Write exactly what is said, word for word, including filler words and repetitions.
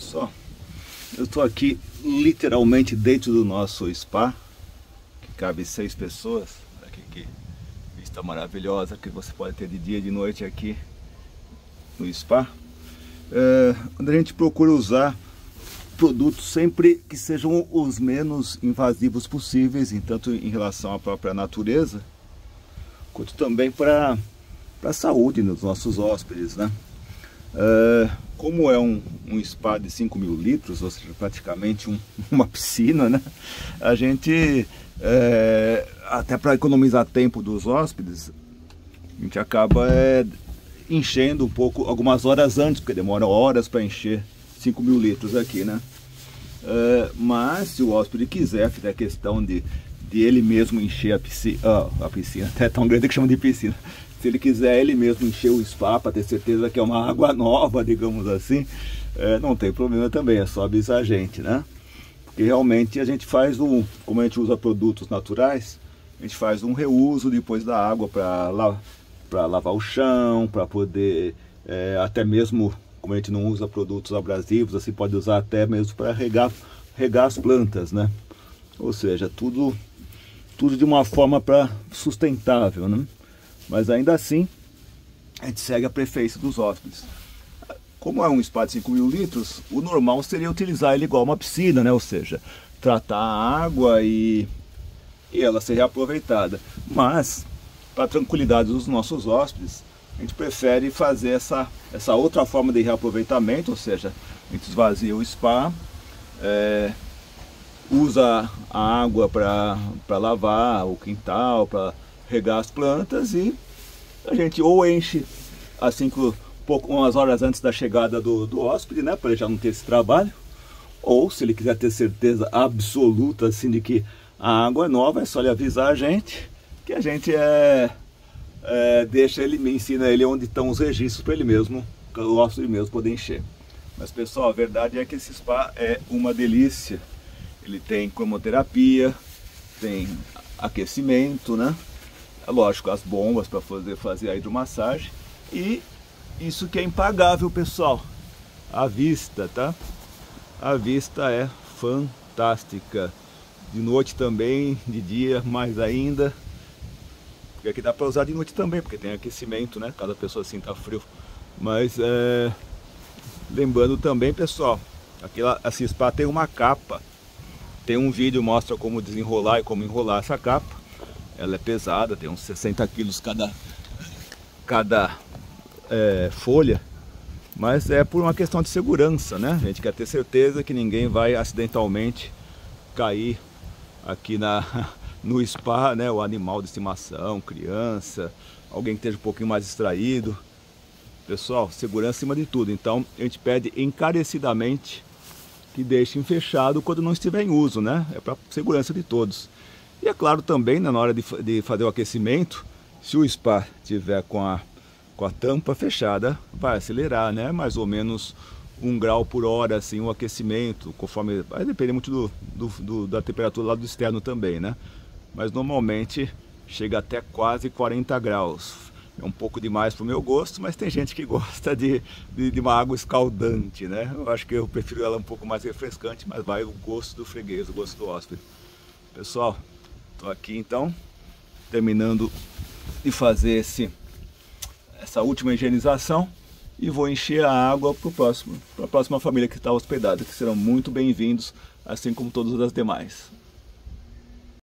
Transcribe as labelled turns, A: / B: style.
A: Pessoal, eu estou aqui literalmente dentro do nosso spa, que cabe seis pessoas. Olha aqui, que vista maravilhosa que você pode ter de dia e de noite aqui no spa. É, onde a gente procura usar produtos sempre que sejam os menos invasivos possíveis, tanto em relação à própria natureza, quanto também para a saúde dos nossos hóspedes, né? É, como é um, um spa de cinco mil litros, ou seja, praticamente um, uma piscina, né? A gente, é, até para economizar tempo dos hóspedes, a gente acaba é, enchendo um pouco, algumas horas antes, porque demora horas para encher cinco mil litros aqui, né? É, mas se o hóspede quiser, fizer questão de, de ele mesmo encher a piscina, oh, a piscina, até tão grande que chama de piscina. Se ele quiser ele mesmo encher o spa para ter certeza que é uma água nova, digamos assim, é, não tem problema também, é só avisar a gente, né? Porque realmente a gente faz um, como a gente usa produtos naturais, a gente faz um reuso depois da água para la, para lavar o chão, para poder, é, até mesmo, como a gente não usa produtos abrasivos, assim, pode usar até mesmo para regar, regar as plantas, né? Ou seja, tudo, tudo de uma forma para sustentável, né? Mas ainda assim, a gente segue a preferência dos hóspedes. Como é um spa de cinco mil litros, o normal seria utilizar ele igual uma piscina, né? Ou seja, tratar a água e, e ela ser reaproveitada. Mas, para a tranquilidade dos nossos hóspedes, a gente prefere fazer essa, essa outra forma de reaproveitamento, ou seja, a gente esvazia o spa, é, usa a água para lavar o quintal, para regar as plantas, e a gente ou enche assim que pouco, umas horas antes da chegada do, do hóspede, né, para ele já não ter esse trabalho, ou se ele quiser ter certeza absoluta assim de que a água é nova, é só ele avisar a gente, que a gente é, é deixa ele, ensina ele onde estão os registros para ele mesmo, para o hóspede mesmo poder encher. Mas pessoal, a verdade é que esse spa é uma delícia. Ele tem cromoterapia, tem aquecimento, né? É lógico, as bombas para fazer, fazer a hidromassagem. E isso que é impagável, pessoal. A vista, tá? A vista é fantástica. De noite também, de dia mais ainda. Porque aqui dá para usar de noite também, porque tem aquecimento, né? Cada pessoa sinta frio. Mas, é... lembrando também, pessoal, aqui esse spa tem uma capa. Tem um vídeo que mostra como desenrolar e como enrolar essa capa. Ela é pesada, tem uns sessenta quilos cada, cada é, folha, mas é por uma questão de segurança, né? A gente quer ter certeza que ninguém vai acidentalmente cair aqui na, no spa, né? O animal de estimação, criança, alguém que esteja um pouquinho mais distraído. Pessoal, segurança acima de tudo. Então a gente pede encarecidamente que deixem fechado quando não estiver em uso, né? É para segurança de todos. E é claro também, na hora de, de fazer o aquecimento, se o spa tiver com a, com a tampa fechada, vai acelerar, né? Mais ou menos um grau por hora, assim, o aquecimento, conforme... Vai depender muito do, do, do, da temperatura lá do externo também, né? Mas normalmente chega até quase quarenta graus. É um pouco demais para o meu gosto, mas tem gente que gosta de, de, de uma água escaldante, né? Eu acho que eu prefiro ela um pouco mais refrescante, mas vai o gosto do freguês, o gosto do hóspede. Pessoal, estou aqui então, terminando de fazer esse, essa última higienização e vou encher a água para próximo, para a próxima família que está hospedada, que serão muito bem-vindos, assim como todas as demais.